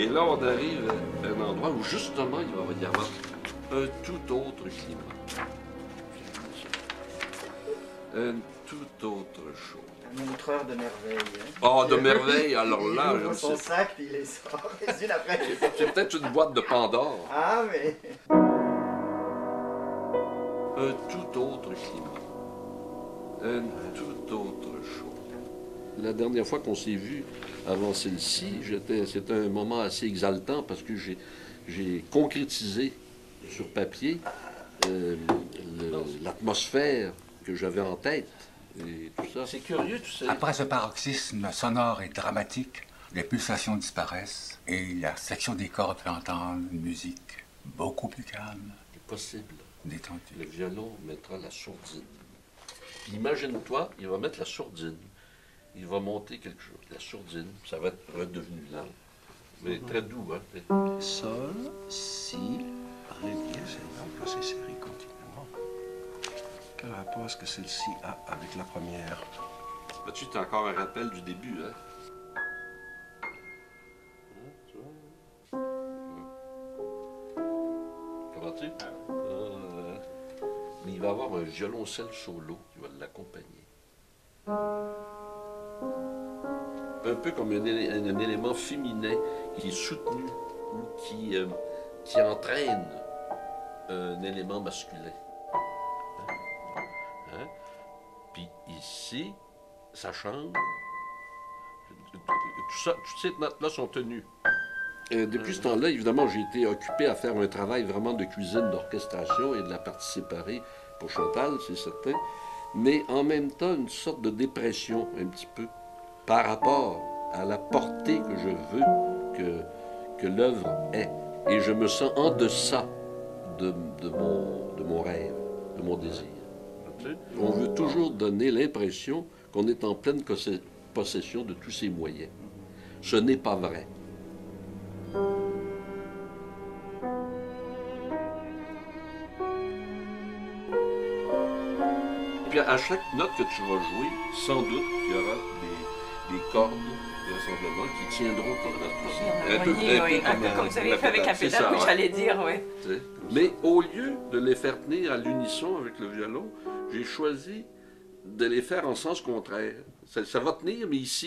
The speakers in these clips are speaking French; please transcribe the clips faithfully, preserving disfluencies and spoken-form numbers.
Et là, on arrive à un endroit où, justement, il va y avoir un tout autre climat. Un tout autre chose. Un montreur de merveilles. Oh, de merveilles, alors là, il ouvre son sais... sac, puis il les sort, les une après les autres. C'est peut-être une boîte de Pandore. Ah, mais... Un tout autre climat. Un tout autre chose. La dernière fois qu'on s'est vu avant celle-ci, c'était un moment assez exaltant parce que j'ai concrétisé sur papier euh, l'atmosphère que j'avais en tête et tout ça. C'est curieux, tu sais. Après ce paroxysme sonore et dramatique, les pulsations disparaissent et la section des cordes fait entendre une musique beaucoup plus calme. C'est possible. Détendue. Le violon mettra la sourdine. Imagine-toi, il va mettre la sourdine. Il va monter quelque chose. La sourdine, ça va être redevenu lent. Mais mm-hmm. Très doux, hein? Sol, si, ré dièse, et donc là c'est série continuellement. Quel rapport est-ce que celle-ci a avec la première? Bah, tu as encore un rappel du début, hein? Comment tu? Euh, mais il va y avoir un violoncelle solo qui va l'accompagner. Un peu comme un, un, un élément féminin qui est soutenu ou qui, euh, qui entraîne un élément masculin. Hein? Hein? Puis ici, ça change. Tout ça, toutes ces notes-là sont tenues. Euh, depuis ce temps-là, évidemment, j'ai été occupé à faire un travail vraiment de cuisine, d'orchestration et de la partie séparée pour Chantal, c'est certain. Mais en même temps, une sorte de dépression, un petit peu, par rapport à la portée que je veux que, que l'œuvre ait. Et je me sens en deçà de, de, mon, de mon rêve, de mon désir. On veut toujours donner l'impression qu'on est en pleine possession de tous ces moyens. Ce n'est pas vrai. Puis à chaque note que tu vas jouer, sans doute qu'il y aura des, des cordes, des rassemblements qui tiendront comme ça. Un peu, oui, un oui, peu, un comme, peu comme vous avez fait avec un pédale, oui, j'allais dire, oui. Mais au lieu de les faire tenir à l'unisson avec le violon, j'ai choisi de les faire en sens contraire. Ça, ça va tenir, mais ici.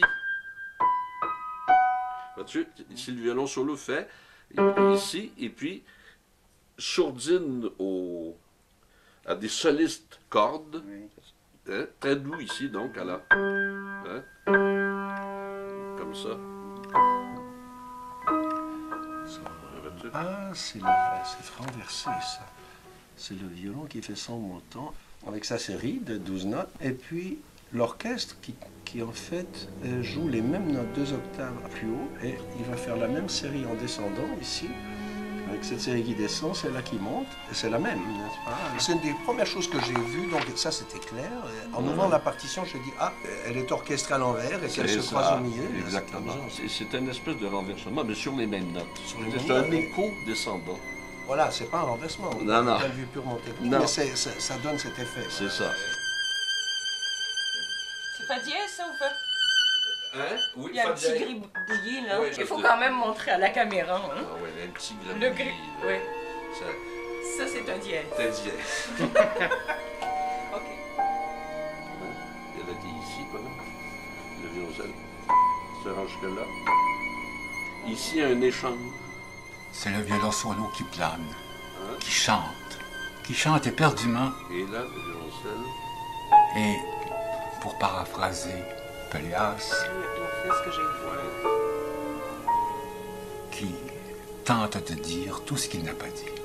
Vois-tu, ici le violon solo fait, et puis ici, et puis sourdine au... à des solistes cordes, oui. Hein, très doux ici, donc, à la... Hein, comme ça. Ah, c'est renversé, ça. C'est le violon qui fait son montant, avec sa série de douze notes, et puis l'orchestre qui, qui, en fait, joue les mêmes notes deux octaves plus haut, et il va faire la même série en descendant, ici. Avec cette série qui descend, c'est là qui monte, et c'est la même, n'est-ce pas? C'est une des premières choses que j'ai vues, donc ça c'était clair. En ouvrant la partition, je dis ah, elle est orchestrée à l'envers et qu'elle se croise au milieu. Exactement. C'est une espèce de renversement, mais sur les mêmes notes. C'est un écho descendant. Voilà, c'est pas un renversement. Non, non. D'un vue purement technique, non. Mais c est, c est, ça donne cet effet. C'est ça. C'est pas dièse, ça, ou pas? Hein? Oui, il y a un petit gribouillis, là. Oui, il faut quand même montrer à la caméra. Hein? Ah oui, un petit gribouillis. Le gris, oui. Ça, ça c'est un dièse. C'est un dièse. OK. Il y a la qui ici, quoi, là. Le violoncelle se range jusque là. Ici, un échange. C'est le violon solo qui plane, hein? Qui chante, qui chante éperdument. Et là, le violoncelle. Et, pour paraphraser Pelléas, qui tente de dire tout ce qu'il n'a pas dit.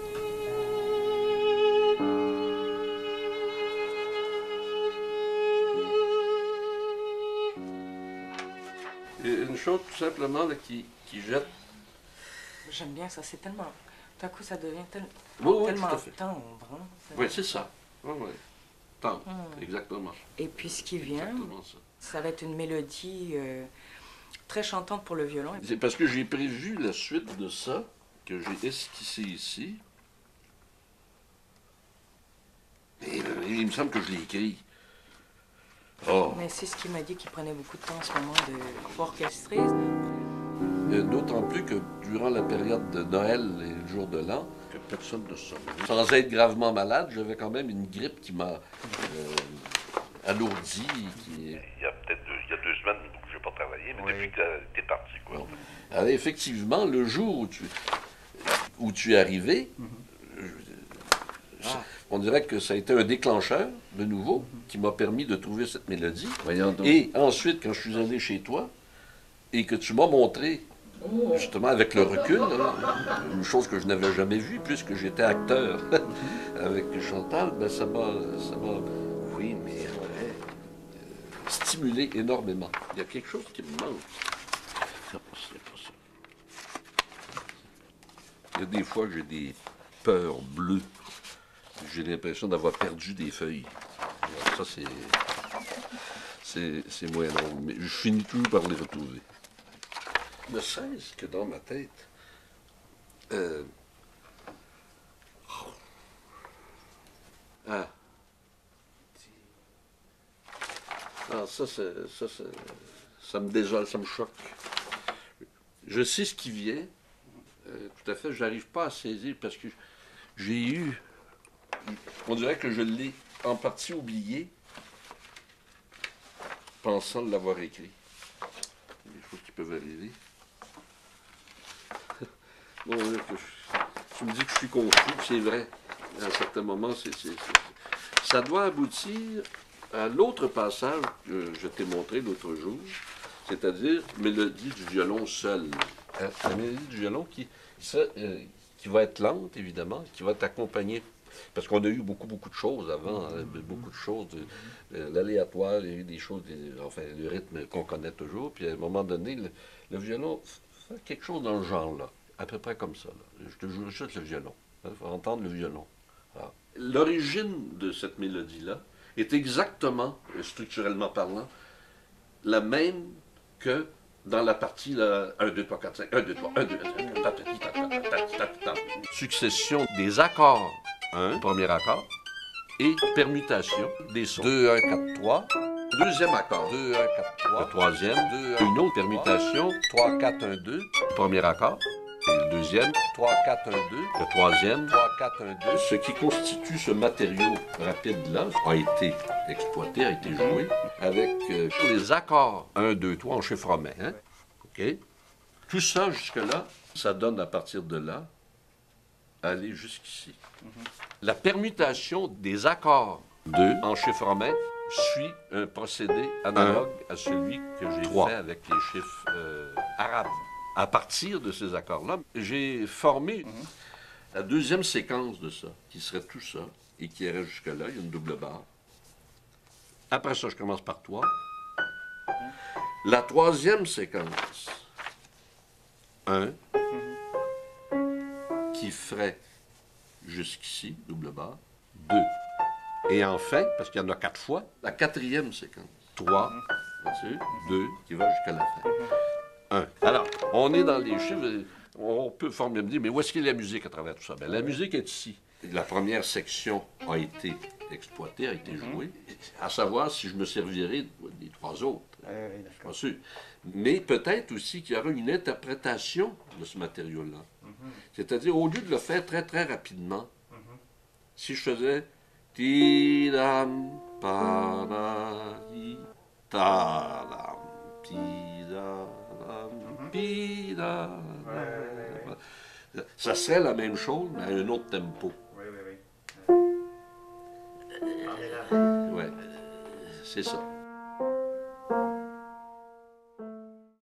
Et une chose tout simplement là, qui, qui jette. J'aime bien ça, c'est tellement... D'un coup, ça devient tel... oui, oui, tellement tout à fait. tendre. Hein, oui, c'est ça. Oui, oui. Tendre, hum. Exactement. Et puis ce qui vient... Ça. ça va être une mélodie euh, très chantante pour le violon. C'est parce que j'ai prévu la suite de ça, que j'ai esquissé ici. Et, euh, il me semble que je l'ai écrit. Oh. Mais c'est ce qu'il m'a dit qu'il prenait beaucoup de temps en ce moment de, pour orchestrer. Euh, D'autant plus que durant la période de Noël et le jour de l'an, que personne ne sonne. Sans être gravement malade, j'avais quand même une grippe qui m'a euh, alourdi. Qui... Il y a peut-être deux, il y a deux semaines où je n'ai pas travaillé, mais Oui. depuis que tu es parti, quoi. Bon. Alors, effectivement, le jour où tu, où tu es arrivé, je- Ah. on dirait que ça a été un déclencheur, de nouveau, qui m'a permis de trouver cette mélodie. Voyons donc. Et ensuite, quand je suis allé chez toi, et que tu m'as montré, justement avec le recul, là, une chose que je n'avais jamais vue, puisque j'étais acteur avec Chantal, ben ça m'a ça m'a Oui, mais ouais. stimulé énormément. Il y a quelque chose qui me manque. C'est pas ça, c'est pas ça. Il y a des fois que j'ai des peurs bleues. J'ai l'impression d'avoir perdu des feuilles. Alors, ça, c'est. C'est, c'est moins long. Mais je finis toujours par les retrouver. Ne serait-ce que dans ma tête. Euh... Ah. Ah, ça, c'est, ça, c'est, ça me désole, ça me choque. Je sais ce qui vient. Euh, tout à fait, je n'arrive pas à saisir parce que j'ai eu. On dirait que je l'ai en partie oublié, pensant l'avoir écrit. Il y a des choses qui peuvent arriver. Bon, là, que je- tu me dis que je suis confus, c'est vrai. À un certain moment, c'est, c'est- c'est- ça doit aboutir à l'autre passage que je t'ai montré l'autre jour, c'est-à-dire mélodie du violon seul. Hein, la mélodie du violon qui, ça, euh, qui va être lente, évidemment, qui va t'accompagner. Parce qu'on a eu beaucoup, beaucoup de choses avant, hein, beaucoup de choses, euh, l'aléatoire, il y a eu des choses, des- enfin, le rythme qu'on connaît toujours, puis à un moment donné, le, le violon fait quelque chose dans le genre-là, à peu près comme ça. Là. Je te joue juste le violon, il faut entendre le violon. Alors, l'origine de cette mélodie-là est exactement, structurellement parlant, la même que dans la partie là, un, deux, trois, quatre, cinq, un, deux, trois, un, deux, trois, succession des accords, un, premier accord, et permutation des sons. deux, un, quatre, trois, deuxième accord, deux, un, quatre, trois, le troisième, deux, un, une autre permutation, trois, quatre, un, deux, premier accord, et le deuxième, trois, quatre, un, deux, le troisième, trois, quatre, un, deux. Ce qui constitue ce matériau rapide-là a été exploité, a été joué avec euh, les accords un, deux, trois en chiffre romain. Hein? OK? Tout ça, jusque-là, ça donne à partir de là, aller jusqu'ici. La permutation des accords deux en chiffre romain suit un procédé analogue à celui que j'ai fait avec les chiffres euh, arabes. À partir de ces accords-là, j'ai formé la deuxième séquence de ça, qui serait tout ça, et qui irait jusque-là. Il y a une double barre. Après ça, je commence par trois. La troisième séquence, un, qui ferait jusqu'ici, double barre, deux. Et enfin, parce qu'il y en a quatre fois, la quatrième séquence, trois, deux, qui va jusqu'à la fin. Un. Alors, on est dans les chiffres, on peut former me dire, mais où est-ce qu'il y a la musique à travers tout ça? Bien, la musique est ici. La première section a été exploitée, a été jouée, à savoir si je me servirai des trois autres. Ah oui, Je suis d'accord. pas sûr. Mais peut-être aussi qu'il y aura une interprétation de ce matériau-là. C'est-à-dire, au lieu de le faire très, très rapidement, si je faisais Tidam, paradi, tadam, tidam, pidam. Ça serait la même chose, mais à un autre tempo. Oui, oui, oui. Ouais, c'est ça.